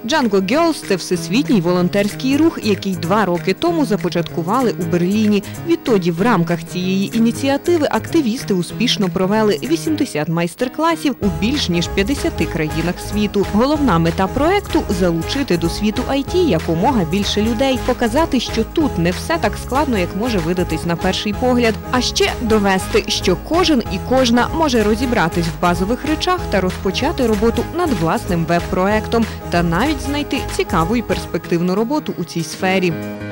Django Girls – це всесвітній волонтерський рух, який 2 роки тому започаткували у Берліні. Відтоді в рамках цієї ініціативи активісти успішно провели 80 майстер-класів у більш ніж 50 країнах світу. Головна мета проекту – залучити до світу IT якомога більше людей, показати, що тут не все так складно, як може видатись на перший погляд. А ще довести, що кожен і кожна може розібратись в базових речах та розпочати роботу над власним веб-проектом та навіть знайти цікаву і перспективну роботу у цій сфері.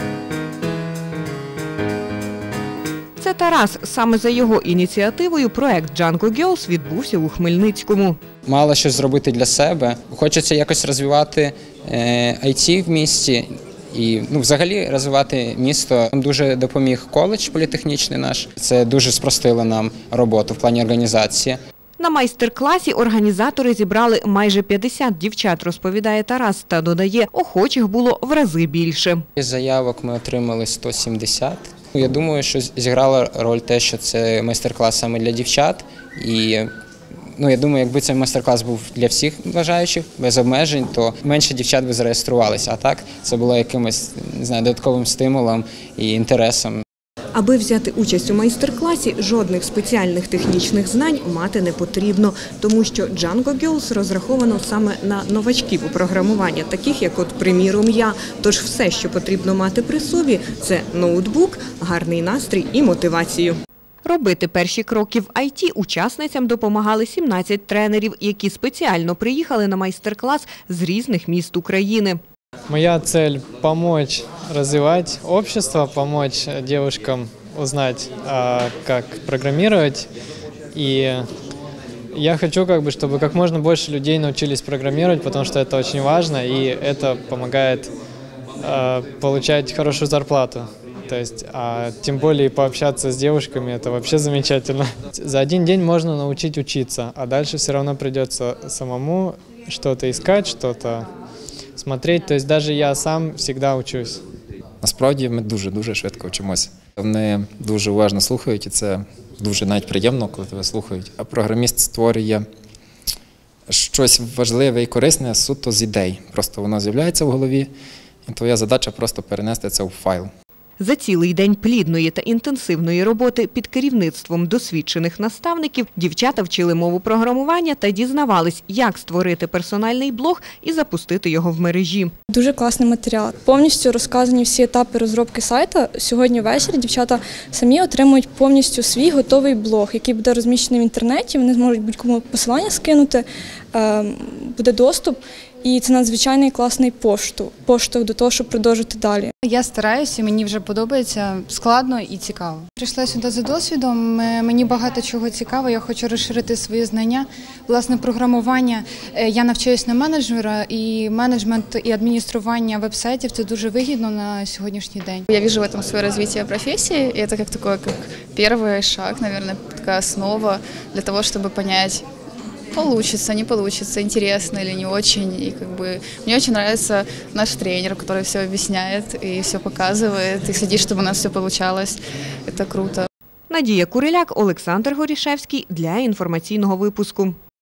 Це Тарас. Саме за його ініціативою проект Django Girls відбувся у Хмельницькому. Мало щось зробити для себе. Хочеться якось розвивати IT в місті і взагалі розвивати місто. Нам дуже допоміг коледж політехнічний наш. Це дуже спростило нам роботу в плані організації. На майстер-класі організатори зібрали майже 50 дівчат, розповідає Тарас, та додає, охочих було в рази більше. Заявок ми отримали 170. Я думаю, що зіграла роль те, що це майстер-клас саме для дівчат. І я думаю, якби цей майстер-клас був для всіх бажаючих, без обмежень, то менше дівчат би зареєструвалися. А так, це було якимось, не знаю, додатковим стимулом і інтересом. Аби взяти участь у майстер-класі, жодних спеціальних технічних знань мати не потрібно, тому що Django Girls розраховано саме на новачків у програмуванні, таких як приміром, я. Тож все, що потрібно мати при собі – це ноутбук, гарний настрій і мотивацію. Робити перші кроки в IT учасницям допомагали 17 тренерів, які спеціально приїхали на майстер-клас з різних міст України. Моя цель – помочь развивать общество, помочь девушкам узнать, как программировать. И я хочу, чтобы как можно больше людей научились программировать, потому что это очень важно, и это помогает получать хорошую зарплату. То есть, тем более пообщаться с девушками – это вообще замечательно. За один день можно научить учиться, а дальше все равно придется самому что-то искать, что-то смотреть, тобто навіть я сам завжди вчусь. Насправді ми дуже швидко вчимося. Вони дуже уважно слухають і це дуже навіть приємно, коли тебе слухають. А програміст створює щось важливе і корисне суто з ідей. Просто воно з'являється в голові і твоя задача просто перенести це в файл. За цілий день плідної та інтенсивної роботи під керівництвом досвідчених наставників дівчата вчили мову програмування та дізнавались, як створити персональний блог і запустити його в мережі. Дуже класний матеріал. Повністю розказані всі етапи розробки сайту. Сьогодні ввечері дівчата самі отримують повністю свій готовий блог, який буде розміщений в інтернеті. Вони зможуть будь-кому посилання скинути, буде доступ. І це надзвичайний класний поштовх до того, щоб продовжити далі. Я стараюся, мені вже подобається, складно і цікаво. Прийшла сюди за досвідом, мені багато чого цікаво, я хочу розширити свої знання. Власне, програмування, я навчаюся на менеджера, і менеджмент і адміністрування веб-сайтів – це дуже вигідно на сьогоднішній день. Я вижу в этом свое развитие профессии, и это как первый шаг, наверное, такая основа для того, чтобы понять, получится, не получится, интересно или не очень. И мне очень нравится наш тренер, который все объясняет и все показывает, и следит, чтобы у нас все получалось. Это круто. Надія Куриляк, Олександр Горішевський для інформаційного випуску.